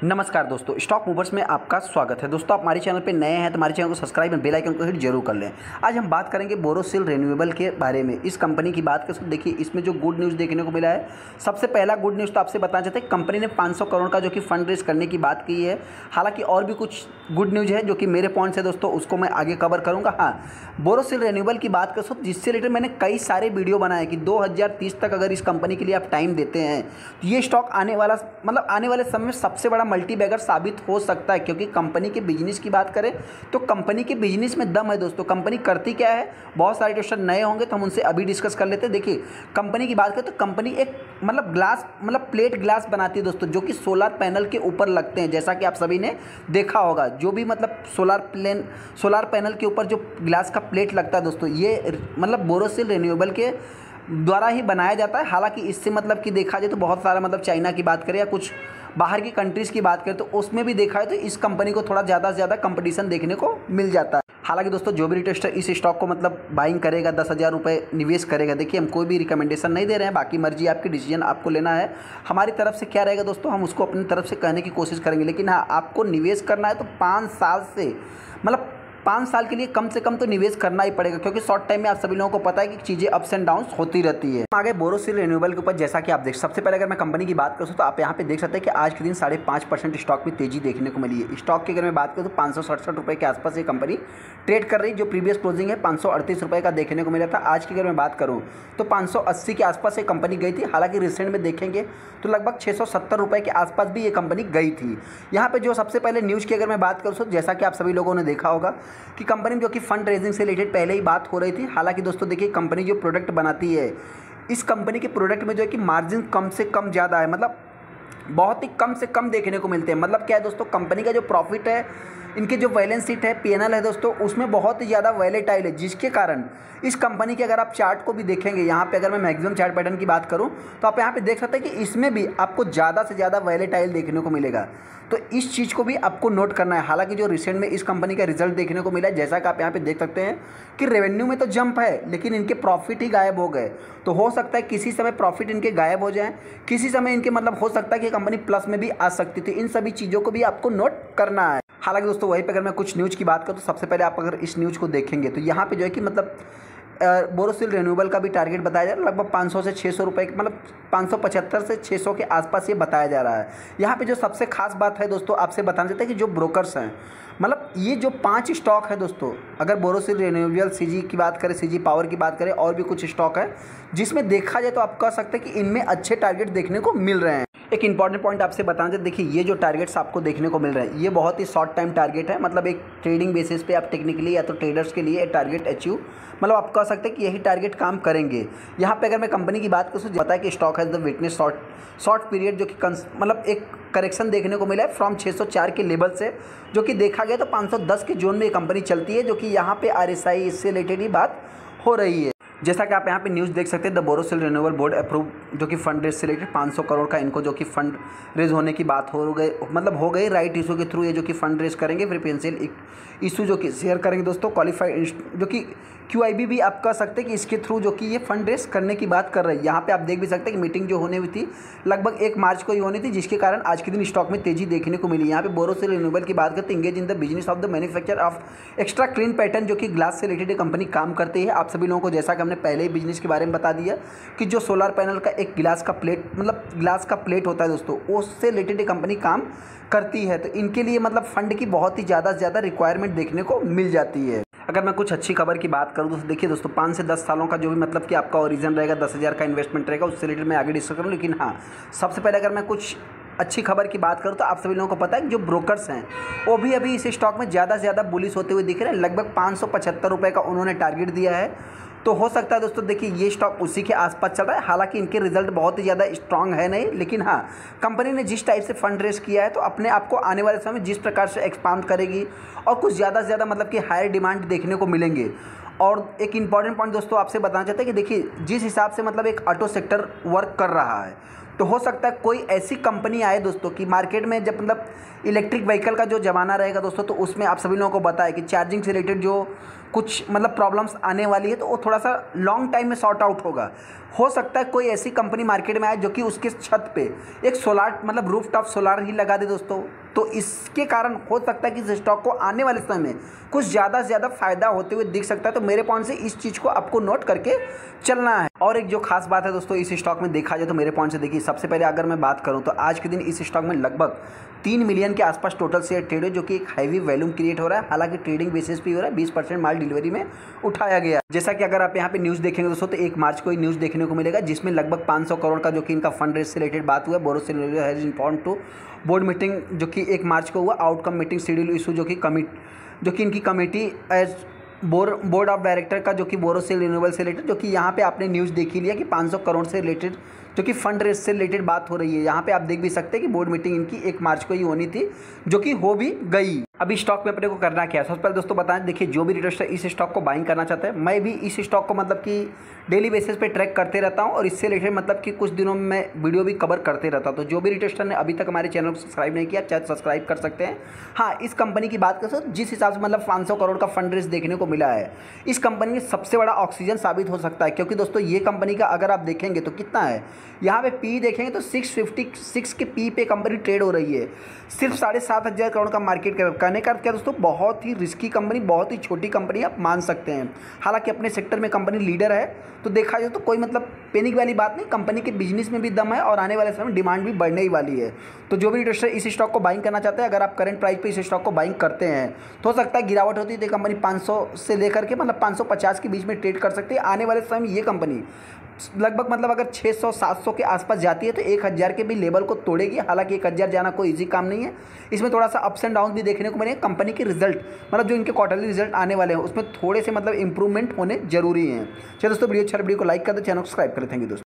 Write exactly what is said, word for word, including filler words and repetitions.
नमस्कार दोस्तों, stock movers में आपका स्वागत है। दोस्तों, आप हमारे चैनल पे नए हैं तो हमारे चैनल को सब्सक्राइब और बेल आइकन को हिट जरूर कर लें। आज हम बात करेंगे बोरोसिल रिन्यूएबल के बारे में। इस कंपनी की बात करें तो देखिए, इसमें जो गुड न्यूज़ देखने को मिला है, सबसे पहला गुड न्यूज़ तो आपसे बताना चाहते हैं, कंपनी ने पाँच सौ करोड़ का जो कि फंड रेज करने की बात की है। हालांकि और भी कुछ गुड न्यूज़ है जो कि मेरे पॉइंट्स है दोस्तों, उसको मैं आगे कवर करूँगा। हाँ, बोरोसिल रिन्यूएबल की बात करें तो जिससे रिलेटेड मैंने कई सारे वीडियो बनाए कि दो हज़ार तीस तक अगर इस कंपनी के लिए आप टाइम देते हैं तो ये स्टॉक आने वाला मतलब आने वाले समय में सबसे बड़ा मल्टी बैगर साबित हो सकता है। क्योंकि कंपनी के बिजनेस की बात करें तो कंपनी के बिजनेस में दम है दोस्तों। कंपनी करती क्या है, बहुत सारे क्वेश्चन नए होंगे तो हम उनसे अभी डिस्कस कर लेते हैं। देखिए, कंपनी की बात करें तो कंपनी एक मतलब ग्लास मतलब प्लेट ग्लास बनाती है दोस्तों, जो कि सोलर पैनल के ऊपर लगते हैं। जैसा कि आप सभी ने देखा होगा, जो भी मतलब सोलर प्लेन सोलर पैनल के ऊपर जो ग्लास का प्लेट लगता है दोस्तों, ये मतलब बोरोसिल रिन्यूएबल के द्वारा ही बनाया जाता है। हालांकि इससे मतलब कि देखा जाए तो बहुत सारा मतलब चाइना की बात करें या कुछ बाहर की कंट्रीज़ की बात करें तो उसमें भी देखा है तो इस कंपनी को थोड़ा ज़्यादा से ज़्यादा कंपटीशन देखने को मिल जाता है। हालांकि दोस्तों, जो भी रिटेस्टर इस स्टॉक को मतलब बाइंग करेगा, दस हज़ार रुपये निवेश करेगा, देखिए हम कोई भी रिकमेंडेशन नहीं दे रहे हैं, बाकी मर्जी आपकी, डिसीजन आपको लेना है। हमारी तरफ से क्या रहेगा दोस्तों, हम उसको अपनी तरफ से कहने की कोशिश करेंगे। लेकिन हाँ, आपको निवेश करना है तो पाँच साल से मतलब पाँच साल के लिए कम से कम तो निवेश करना ही पड़ेगा, क्योंकि शॉर्ट टाइम में आप सभी लोगों को पता है कि चीज़ें अप्स एंड डाउन्स होती रहती है। आगे बोरोसिल रिन्यूएबल के ऊपर जैसा कि आप देख, सबसे पहले अगर मैं कंपनी की बात करूँ तो आप यहाँ पे देख सकते हैं कि आज के दिन साढ़े पाँच परसेंट स्टॉक में तेजी देखने को मिली है। स्टॉक की अगर मैं बात करूँ तो पाँच सौ सड़सठ रुपये के आसपास ये कंपनी ट्रेड कर रही है। जो प्रीवियस क्लोजिंग है पाँच सौ अड़तीस रुपये का देखने को मिला था। आज की अगर मैं बात करूँ तो पाँच सौ अस्सी के आसपास ये कंपनी गई थी। हालांकि रिसेंट में देखेंगे तो लगभग छः सौ सत्तर रुपये के आसपास भी ये कंपनी गई थी। यहाँ पे जो सबसे पहले न्यूज़ की अगर मैं बात करूँ तो जैसा कि आप सभी लोगों ने देखा होगा कि कंपनी जो कि फंड रेजिंग से रिलेटेड पहले ही बात हो रही थी। हालांकि दोस्तों देखिए, कंपनी जो प्रोडक्ट बनाती है, इस कंपनी के प्रोडक्ट में जो है कि मार्जिन कम से कम ज़्यादा है, मतलब बहुत ही कम से कम देखने को मिलते हैं। मतलब क्या है दोस्तों, कंपनी का जो प्रॉफिट है, इनके जो बैलेंस शीट है, पीएनएल है दोस्तों, उसमें बहुत ही ज़्यादा वैलेटाइल है, जिसके कारण इस कंपनी के अगर आप चार्ट को भी देखेंगे, यहाँ पे अगर मैं मैक्सिमम चार्ट पैटर्न की बात करूँ तो आप यहाँ पे देख सकते हैं कि इसमें भी आपको ज़्यादा से ज़्यादा वैलेटाइल देखने को मिलेगा। तो इस चीज़ को भी आपको नोट करना है। हालांकि जो रिसेंट में इस कंपनी का रिजल्ट देखने को मिला है, जैसा कि आप यहाँ पे देख सकते हैं कि रेवेन्यू में तो जंप है, लेकिन इनके प्रॉफिट ही गायब हो गए। तो हो सकता है किसी समय प्रॉफिट इनके गायब हो जाए, किसी समय इनके मतलब हो सकता है कि कंपनी प्लस में भी आ सकती थी। इन सभी चीज़ों को भी आपको नोट करना है। हालांकि दोस्तों, वहीं पे अगर मैं कुछ न्यूज़ की बात करूँ तो सबसे पहले आप अगर इस न्यूज़ को देखेंगे तो यहाँ पे जो है कि मतलब बोरोसिल रिन्यूएबल का भी टारगेट बताया जा रहा है लगभग पाँच सौ से छः सौ रुपये, मतलब पाँच सौ पचहत्तर से छः सौ के आसपास ये बताया जा रहा है। यहाँ पे जो सबसे खास बात है दोस्तों, आपसे बताना चाहते हैं कि जो ब्रोकर्स हैं, मतलब ये जो पांच स्टॉक है दोस्तों, अगर बोरोसिल रिन्यूएबल, सीजी की बात करें, सीजी पावर की बात करें, और भी कुछ स्टॉक है जिसमें देखा जाए तो आप कह सकते हैं कि इनमें अच्छे टारगेट देखने को मिल रहे हैं। एक इंपॉर्टेंट पॉइंट आपसे बताना चाहिए, देखिए ये जो टारगेट्स आपको देखने को मिल रहे हैं, ये बहुत ही शॉर्ट टाइम टारगेट है। मतलब एक ट्रेडिंग बेसिस पे आप टेक्निकली या तो ट्रेडर्स के लिए टारगेट अचीव, मतलब आप कह सकते हैं कि यही टारगेट काम करेंगे। यहाँ पे अगर मैं कंपनी की बात करूँ तो पता है कि स्टॉक है the witness short short period, जो कि मतलब एक करेक्शन देखने को मिला है फ्रॉम छः सौ चार के लेवल से, जो कि देखा गया तो पाँच सौ दस के जोन में ये कंपनी चलती है, जो कि यहाँ पे आरएसआई इससे रिलेटेड ही बात हो रही है। जैसा कि आप यहाँ पे न्यूज़ देख सकते हैं, the Borosil renewable board approve, जो कि फंड रेज से रिलेटेड पाँच सौ करोड़ का इनको जो कि फंड रेज होने की बात हो गई, मतलब हो गई राइट इशू के थ्रू ये जो कि फंड रेज करेंगे, प्रेफरेंशियल इशू जो कि शेयर करेंगे दोस्तों, क्वालिफाइड जो कि क्यूआईबी भी आप कह सकते हैं कि इसके थ्रू जो कि ये फंड रेज करने की बात कर रहे हैं। यहाँ पे आप देख भी सकते हैं कि मीटिंग जो होने हुई थी लगभग एक मार्च को ही होनी थी, जिसके कारण आज के दिन स्टॉक में तेजी देखने को मिली। यहाँ पे बोरोसिल रिन्यूएबल की बात करते हैं, engage in the business of the manufacture of extra clean pattern, जो कि ग्लास से रिलेटेड कंपनी काम करती है। आप सभी लोगों को जैसा कि हमने पहले ही बिजनेस के बारे में बता दिया कि जो सोलर पैनल का एक गिलास का प्लेट मतलब ग्लास का प्लेट होता है दोस्तों, उससे रिलेटेड कंपनी काम करती है। तो इनके लिए मतलब फंड की बहुत ही ज़्यादा से ज़्यादा रिक्वायरमेंट देखने को मिल जाती है। अगर मैं कुछ अच्छी खबर की बात करूँ तो देखिए दोस्तों, पाँच से दस सालों का जो भी मतलब कि आपका ओरिजिन रहेगा, दस हज़ार का इन्वेस्टमेंट रहेगा, उससे रिलेटेड मैं आगे डिस्कस करूँ। लेकिन हाँ, सबसे पहले अगर मैं कुछ अच्छी खबर की बात करूँ तो आप सभी लोगों को पता है कि जो ब्रोकर्स हैं वो भी अभी इस स्टॉक में ज़्यादा से ज़्यादा बुलिश होते हुए दिख रहे हैं। लगभग पाँच सौ पचहत्तर रुपये का उन्होंने टारगेट दिया है। तो हो सकता है दोस्तों, देखिए ये स्टॉक उसी के आसपास चल रहा है। हालांकि इनके रिजल्ट बहुत ही ज़्यादा स्ट्रांग है नहीं, लेकिन हाँ, कंपनी ने जिस टाइप से फंड रेस किया है तो अपने आप को आने वाले समय में जिस प्रकार से एक्सपांड करेगी और कुछ ज़्यादा से ज़्यादा मतलब कि हायर डिमांड देखने को मिलेंगे। और एक इंपॉर्टेंट पॉइंट दोस्तों आपसे बताना चाहते हैं कि देखिए, जिस हिसाब से मतलब एक ऑटो सेक्टर वर्क कर रहा है, तो हो सकता है कोई ऐसी कंपनी आए दोस्तों कि मार्केट में जब मतलब इलेक्ट्रिक व्हीकल का जो ज़माना रहेगा दोस्तों, तो उसमें आप सभी लोगों को बताए कि चार्जिंग से रिलेटेड जो कुछ मतलब प्रॉब्लम्स आने वाली है तो वो थोड़ा सा लॉन्ग टाइम में सॉर्ट आउट होगा। हो सकता है कोई ऐसी कंपनी मार्केट में आए जो कि उसके छत पे एक सोलार मतलब रूफ टॉप सोलार ही लगा दे दोस्तों। तो इसके कारण हो सकता है कि इस स्टॉक को आने वाले समय में कुछ ज़्यादा से ज़्यादा फायदा होते हुए दिख सकता है। तो मेरे पॉइंट से इस चीज़ को आपको नोट करके चलना है। और एक जो खास बात है दोस्तों इस स्टॉक में देखा जाए तो मेरे पॉइंट से देखिए, सबसे पहले अगर मैं बात करूं तो आज के दिन इस स्टॉक में लगभग तीन मिलियन के आसपास टोटल शेयर ट्रेड है, जो कि एक हैवी वैल्यूम क्रिएट हो रहा है। हालांकि ट्रेडिंग बेसिस पे हो रहा है, बीस परसेंट माल डिलीवरी में उठाया गया। जैसा कि अगर आप यहाँ पे न्यूज़ देखेंगे दोस्तों तो एक मार्च को ही न्यूज़ देखने को मिलेगा जिसमें लगभग पाँच सौ करोड़ का जो कि इनका फंड रेज से रिलेटेड बात हुआ है। Borosil has inform to board meeting जो कि एक मार्च को हुआ, आउटकम मीटिंग शेड्यूल इशू जो कि कमिट जो कि इनकी committee as bore board of director का जो कि बोरोसिल रिन्यूएबल से रिलेटेड, जो कि यहाँ पे आपने न्यूज़ देख ही लिया कि पाँच सौ करोड़ से रिलेटेड जो कि फंड रेज से रिलेटेड बात हो रही है। यहाँ पे आप देख भी सकते हैं कि बोर्ड मीटिंग इनकी एक मार्च को ही होनी थी, जो कि हो भी गई। अभी स्टॉक में अपने को करना क्या है, सबसे पहले दोस्तों बताएं, देखिए जो भी रिटेलर इस स्टॉक को बाइंग करना चाहते हैं, मैं भी इस स्टॉक को मतलब कि डेली बेसिस पे ट्रैक करते रहता हूं और इससे रिलेटेड मतलब कि कुछ दिनों में मैं वीडियो भी कवर करते रहता हूं। तो जो भी रिटेलर ने अभी तक हमारे चैनल को सब्सक्राइब नहीं किया चाहे सब्सक्राइब कर सकते हैं। हाँ, इस कंपनी की बात करें तो जिस हिसाब से मतलब पाँच सौ करोड़ का फंड रेज देखने को मिला है, इस कंपनी में सबसे बड़ा ऑक्सीजन साबित हो सकता है। क्योंकि दोस्तों ये कंपनी का अगर आप देखेंगे तो कितना है, यहाँ पे पी देखेंगे तो सिक्स फिफ्टी सिक्स के पी पे कंपनी ट्रेड हो रही है। सिर्फ साढ़े सात हज़ार करोड़ का मार्केट कैप करने का क्या दोस्तों, बहुत ही रिस्की कंपनी, बहुत ही छोटी कंपनी आप मान सकते हैं। हालांकि अपने सेक्टर में कंपनी लीडर है, तो देखा जाए तो कोई मतलब पैनिक वाली बात नहीं, कंपनी के बिजनेस में भी दम है और आने वाले समय में डिमांड भी बढ़ने ही वाली है। तो जो भी इन्वेस्टर इस स्टॉक को बाइंग करना चाहते हैं, अगर आप करंट प्राइस पे इस स्टॉक को बाइंग करते हैं तो हो सकता है गिरावट होती है तो कंपनी पाँच सौ से लेकर के मतलब पाँच सौ पचास के बीच में ट्रेड कर सकती है। आने वाले समय में ये कंपनी लगभग मतलब अगर छह सौ सात सौ के आसपास जाती है तो एक हज़ार के भी लेवल को तोड़ेगी। हालांकि एक हज़ार जाना कोई इजी काम नहीं है, इसमें थोड़ा सा अप्स एंड डाउन भी देखने को मिलेंगे। कंपनी के रिजल्ट मतलब जो इनके क्वार्टरली रिजल्ट आने वाले हैं उसमें थोड़े से मतलब इंप्रूवमेंट होने जरूरी हैं। चलो दोस्तों वीडियो अच्छा वीडियो को लाइक कर दे, चैनल को सब्सक्राइब कर लें। थैंक यू दोस्तों।